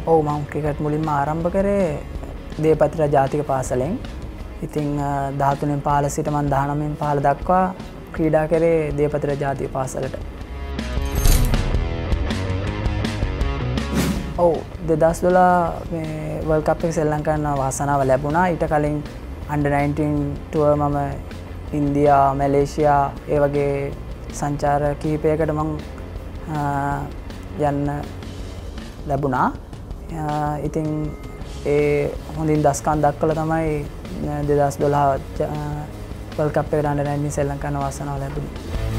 ඔව් මම ක්‍රිකට් මුලින්ම ආරම්භ කරේ දේපතිර ජාතික පාසලෙන්. ඉතින් 13 15 සිට මම 19 15 දක්වා ක්‍රීඩා කරේ දේපතිර ජාතික පාසලට. ඔව් 2012 මේ වර්ල්ඩ් කප් එක ශ්‍රී ලංකාවේ වාසනාව ලැබුණා. ඊට කලින් under 19 ටුවර් මම ඉන්දියා, මැලේසියා ඒ වගේ සංචාර කිහිපයකට මම යන්න ලැබුණා. ඉතින් ඒ හොඳින් දස්කම් දක්වලා තමයි 2012 වර්ල්ඩ් කප් එකට under 19 ශ්‍රී ලංකාවේ වාසනාව ලැබුණේ.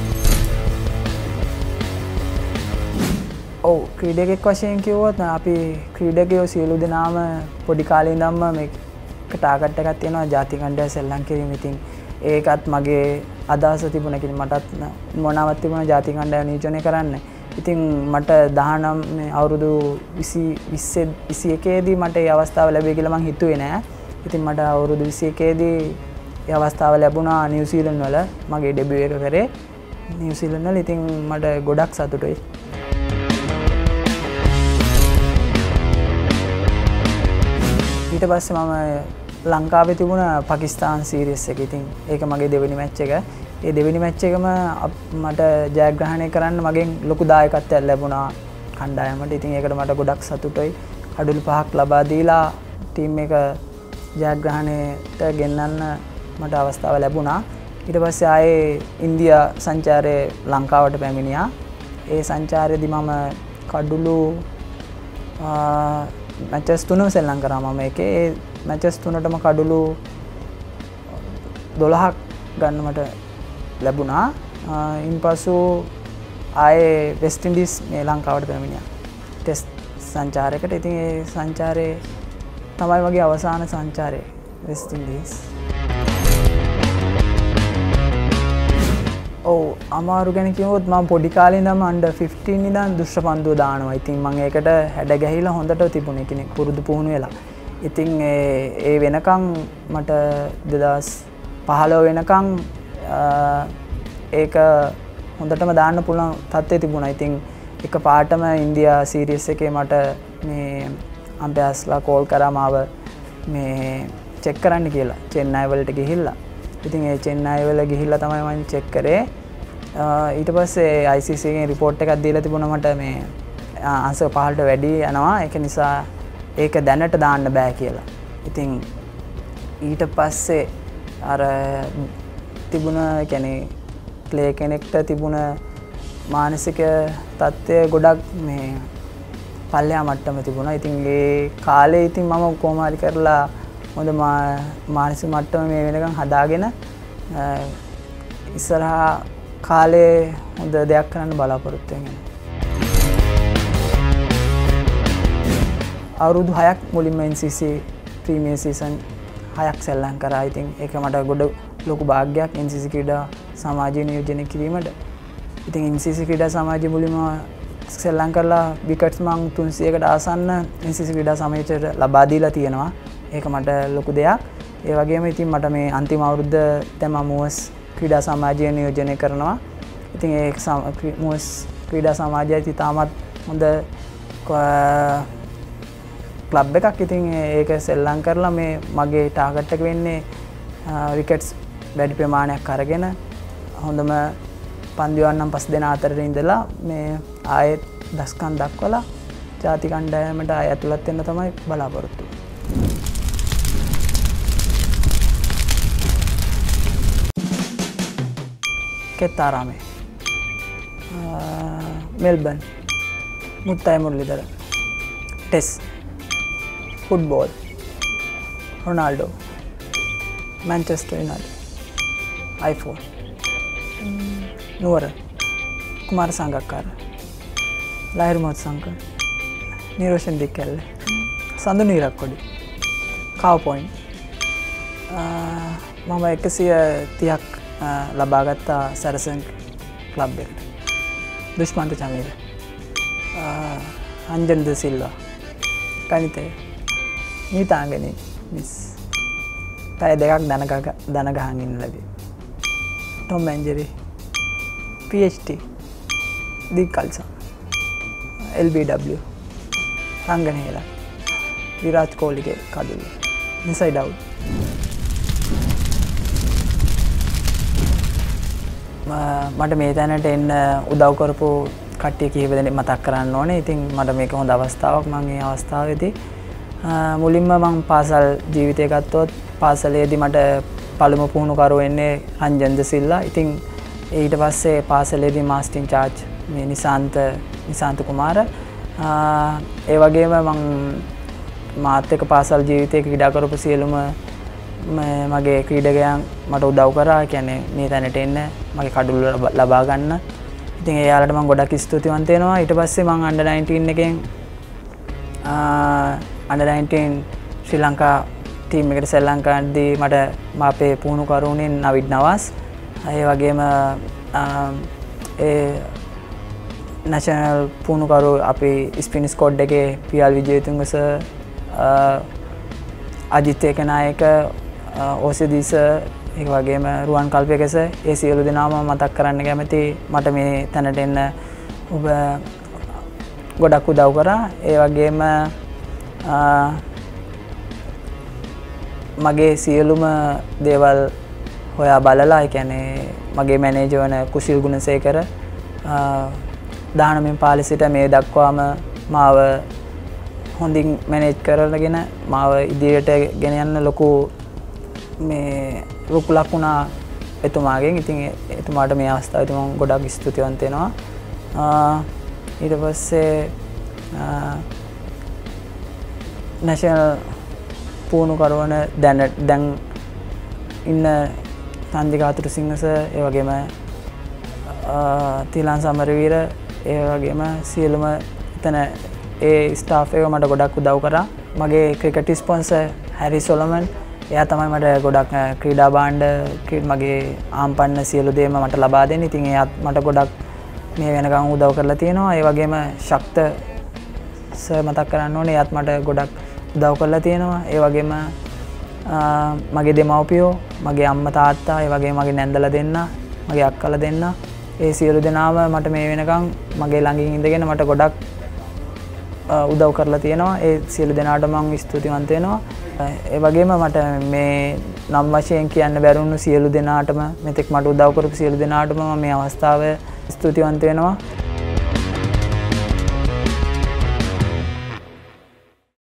ඔව් ක්‍රීඩකෙක් වශයෙන් කිව්වොත් අපි ක්‍රීඩකයෝ සියලු දෙනාම පොඩි කාලේ ඉඳන්ම මේක ටාගට් එකක් තියෙනවා ජාතික කණ්ඩායම සෙල්ලම් කිරීම. ඉතින් ඒකත් මගේ අදහස තිබුණා. ඉතින් මටත් මොනවත් තිබුණා ජාතික කණ්ඩායම නියෝජනය කරන්න. ඉතින් මට 19 අවුරුදු 21 දී මට ඒ අවස්ථාව ලැබෙයි කියලා මං හිතුවේ නෑ. ඉතින් මට අවුරුදු 21 දී ඒ අවස්ථාව ලැබුණා නිව්සීලන්ත වල මගේ ඩෙබියු එක කරේ නිව්සීලන්ත වල. ඉතින් මට ගොඩක් සතුටුයි. ඊට පස්සේ මම ලංකාවේ තිබුණ පාකිස්තාන් සීරීස් එක. ඉතින් ඒක මගේ දෙවෙනි මැච් එක. ඒ දෙවෙනි මැච් එකම මට ජයග්‍රහණය කරන්න මගෙන් ලොකු දායකත්වයක් ලැබුණා කණ්ඩායමට. ඉතින් ඒකට මට ගොඩක් සතුටුයි. කඩුළු 5ක් ලබා දීලා ටීම් එක ජයග්‍රහණයට ගෙන්නන්න මට අවස්ථාව ලැබුණා. ඊට පස්සේ ආයේ ඉන්දියා සංචාරයේ ලංකාවට පැමිණියා. ඒ සංචාරයේදී මම කඩුළු මැචස් 3 සෙල්ලම් කරා මම ඒකේ. ඒ මැචස් 3ටම කඩුළු 12ක් ගන්න මට ලැබුණා. ඉන්පසු ආයේ වෙස්ට් ඉන්ඩීස් මේ ලංකාවට පැමිණියා ටෙස්ට් සංචාරයකට. ඉතින් ඒ සංචාරේ තමයි මගේ අවසාන සංචාරය වෙස්ට් ඉන්ඩීස්. ඔව් අමාරු ගැන කිව්වොත් මම පොඩි කාලේ ඉඳන්ම under 15 ඉඳන් දුෂ්‍ර පන්දුව දානවා. ඉතින් මම ඒකට හැඩ ගැහිලා හොඳට තිබුණේ කෙනෙක් පුරුදු පුහුණු වෙලා. ඉතින් ඒ වෙනකන් මට 2015 වෙනකන් ඒක හොඳටම දාන්න පුළුවන් තත්ත්වයේ තිබුණා. ඉතින් එක පාටම ඉන්දියා සීරීස් එකේ මට මේ අම්පයර්ස්ලා කෝල් කරා මාව මේ චෙක් කරන්න කියලා චෙන්නයි වලට ගිහිල්ලා. ඉතින් ඒ චෙන්නයි වල ගිහිල්ලා තමයි මම චෙක් කරේ. ඊට පස්සේ ICC එකෙන් රිපෝට් එකක් දීලා තිබුණා මට මේ අංශක 15ට වැඩි යනවා. ඒක නිසා ඒක දැනට දාන්න බෑ කියලා. ඉතින් ඊට පස්සේ අර තිබුණ කියන්නේ ප්ලේ කෙනෙක්ට තිබුණ මානසික තත්ත්වය ගොඩක් මේ පල්ලෙහා මට්ටම තිබුණා. ඉතින් ඒ කාලේ ඉතින් මම කොහොම හරි කරලා හොඳ මානසික මට්ටම මේ වෙනකන් හදාගෙන ඉස්සරහා කාලේ හොඳ දෙයක් කරන්න බලාපොරොත්තු වෙනවා. අවුරුදු 6ක් මුලින්ම NCC ප්‍රීමියර් සීසන් 6ක් සෙල්ලම් කරා. ඉතින් ඒක මට ගොඩ ලොකු භාග්‍යයක් NCC ක්‍රීඩා සමාජය නියෝජනය කිරීමට. ඉතින් NCC ක්‍රීඩා සමාජය මුලින්ම සෙල්ලම් කරලා විකට්ස් මං 300කට ආසන්න NCC ක්‍රීඩා සමාජයට ලබා දීලා තියෙනවා. ඒක මට ලොකු දෙයක්. ඒ වගේම ඉතින් මට මේ අන්තිම අවුරුද්ද දැන් මම MUS ක්‍රීඩා සමාජය නියෝජනය කරනවා. ඉතින් ඒ MUS ක්‍රීඩා සමාජයයි තාමත් හොඳ ක්ලබ් එකක්. ඉතින් ඒක සෙල්ලම් කරලා මේ මගේ ටාගට් එක වෙන්නේ විකට්ස් වැඩි ප්‍රමාණයක් අරගෙන හොඳම පන්දුවන්නම් 5 දෙනා අතරේ ඉඳලා මේ ආයෙත් දස්කම් දක්වලා ජාතික කණ්ඩායමට ආයෙ ඇතුළත් වෙන්න තමයි බලාපොරොත්තු වෙන්නේ. කෙත්තාරාමේ Melbourne Muttiah Muralidaran test football Ronaldo Manchester United iPhone නුවර කුමාර සංගක්කාර ලහිරු මොහොත් සංකල් නිරෝෂන් දික්කැල්ල සඳු නීරක්කොඩි කාව පොයින්ට් මම 130ක් ලබාගත්තා සැරසන් ක්ලබ් එකට. දුෂ්මන්ත චමීර අංජන් ද සිල්වා ගණිතය නීතාංගනී මිස් පැය 2ක් දන ගහන් ඉන්න ලැබේ. ටොම් ඇන්ජරි PhD දී කල්සා LBW රංගනේලා විරාජ් කෝලිගේ කඩුල්ල. Inside Out. මට මේ තැනට එන්න උදව් කරපු කට්ටිය කිහිප දෙනෙක් මතක් කරන්න ඕනේ. ඉතින් මට මේක හොඳ අවස්ථාවක්. මම මේ අවස්ථාවේදී මුලින්ම මම පාසල් ජීවිතය ගත්තොත් පාසලේදී මට පළමු පුහුණුකරු වෙන්නේ රංජන් ද සිල්ලා. ඉතින් ඊට පස්සේ පාසලේදී මාස්ටර් ඉන් චාර්ජ් මේ නිසාන්ත කුමාර. ඒ වගේම මම මාත් එක්ක පාසල් ජීවිතේ ක්‍රීඩා කරපු සියලුම මගේ ක්‍රීඩකයන් මට උදව් කරා. කියන්නේ මේ තැනට එන්න මගේ කඩුල්ල ලබා ගන්න. ඉතින් එයාලට මම ගොඩක් ස්තුතිවන්ත වෙනවා. ඊට පස්සේ මම under 19 එකෙන් under 19 ශ්‍රී ලංකා ටීම් එකට ශ්‍රී ලංකාවේදී මට මාපේ පුහුණුකරුණෙන් නවිඩ් නවාස්. ඒ වගේම ඒ නැෂනල් පුහුණුකරු අපේ ස්පින් ස්ක්වොඩ් එකේ පියල් විජේතුංග සර්, අජිත් ඒකනායක, ඕසිදීස, ඒ වගේම රුවන් කල්පයක සර්, ඒ සියලු දෙනාම මතක් කරන්න කැමති. මට මේ තැනට එන්න ඔබ ගොඩක් උදව් කරා. ඒ වගේම මගේ සියලුම දේවල් හොයා බලලා, ඒ කියන්නේ මගේ මැනේජර් වන කුසිල් ගුණසේකර 19 පාලි සිට මේ දක්වාම මාව හොඳින් මැනේජ් කරගෙන මාව ඉදිරියට ගෙන යන්න ලොකු මේ රුකුලක් වුණා එතුමාගෙන්. ඉතින් එතුමාට මේ අවස්ථාවේදී මම ගොඩක් ස්තුතිවන්ත වෙනවා. ඊට පස්සේ නැෂනල් පුහුණුකරුවන දැන් ඉන්න තන්දික අතුරුසිංහ සර්, ඒ වගේම තිලන් සමරවීර, ඒ වගේම සියලුම එතන ඒ ස්ටාෆ් එක මට ගොඩක් උදව් කරා. මගේ ක්‍රිකට් ස්පොන්සර් හැරි සොලමන්, එයා තමයි මට ගොඩක් ක්‍රීඩා භාණ්ඩ මගේ ආම්පන්න සියලු දේම මට ලබා දෙන්නේ. ඉතින් එයාත් මට ගොඩක් මේ වෙනකන් උදව් කරලා තියෙනවා. ඒ වගේම ශක්ත සර් මතක් කරන්න ඕනේ, එයාත් මට ගොඩක් උදව් කරලා තියෙනවා. ඒ වගේම මගේ දෙමව්පියෝ, මගේ අම්මා තාත්තා, ඒ වගේම මගේ නැන්දලා දෙන්න, මගේ අක්කලා දෙන්න, ඒ සියලු දෙනාම මට මේ වෙනකන් මගේ ළඟින් ඉඳගෙන මට ගොඩක් උදව් කරලා තියෙනවා. ඒ සියලු දෙනාට මම ස්තුතිවන්ත වෙනවා. ඒ වගේම මට මේ නම් වශයෙන් කියන්න බැරුණු සියලු දෙනාටම, මෙතෙක් මට උදව් කරපු සියලු දෙනාටම මම මේ අවස්ථාවේ ස්තුතිවන්ත වෙනවා.